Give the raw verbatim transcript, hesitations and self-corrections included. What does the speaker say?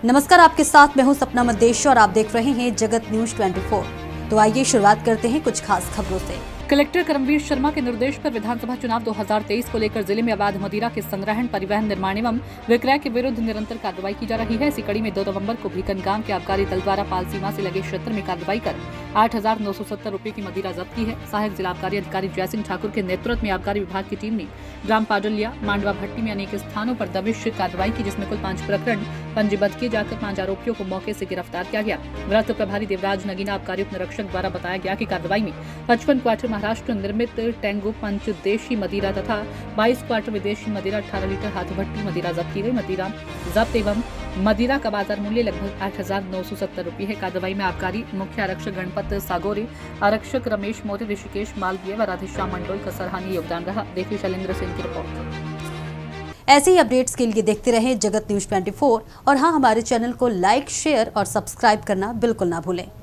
नमस्कार, आपके साथ मैं हूं सपना मंदेश और आप देख रहे हैं जगत न्यूज चौबीस। तो आइए शुरुआत करते हैं कुछ खास खबरों से। कलेक्टर करमवीर शर्मा के निर्देश पर विधानसभा चुनाव दो हज़ार तेईस को लेकर जिले में अवैध मदिरा के संग्रहण, परिवहन, निर्माण एवं विक्रय के विरुद्ध निरंतर कार्रवाई की जा रही है। इसी कड़ी में दो नवंबर को भीकनगांव के आबकारी दल द्वारा पाल सीमा से लगे क्षेत्र में कार्रवाई कर आठ हजार नौ सौ सत्तर रूपए की मदिरा जब्त की है। सहायक जिला आबकारी अधिकारी जय सिंह ठाकुर के नेतृत्व में आबकारी विभाग की टीम ने ग्राम पाडलिया, मांडवा भट्टी में अनेक स्थानों पर दबिश कार्रवाई की, जिसमें कुल पांच प्रकरण पंजीबद्ध किए जाकर पांच आरोपियों को मौके से गिरफ्तार किया गया। वृत्त प्रभारी देवराज नगीना आबकारी उप निरीक्षक द्वारा बताया गया कि कार्रवाई में पचपन क्वार्टर महाराष्ट्र निर्मित टेंगो पंच देशी मदिरा तथा बाईस क्वार्टर विदेशी मदिरा, अठारह लीटर हाथ भट्टी मदिरा जब्त की गई। मदिरा जब्त एवं मदिरा का बाजार मूल्य लगभग आठ हजार नौ सौ सत्तर रूपये है। कार्रवाई में आबकारी मुख्य आरक्षक गणपत सागोरे, आरक्षक रमेश मौर्य, ऋषिकेश मालवीय व राधेश्याम मंडोल का सराहनीय योगदान रहा। देखिए शैलेंद्र सिंह की रिपोर्ट। ऐसे ही अपडेट्स के लिए देखते रहें जगत न्यूज चौबीस और हाँ, हमारे चैनल को लाइक, शेयर और सब्सक्राइब करना बिल्कुल ना भूलें।